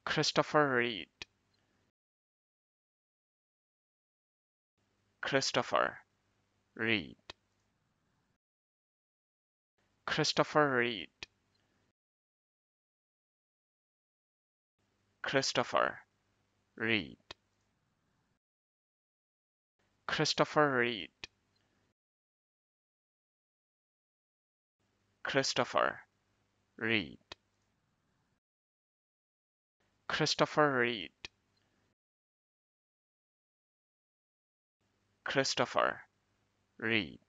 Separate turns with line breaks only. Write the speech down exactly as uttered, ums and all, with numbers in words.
Christopher Reid. Christopher Reid. Christopher Reid. Christopher Reid. Christopher Reid. Christopher Reid. Christopher Reid. Christopher Reid.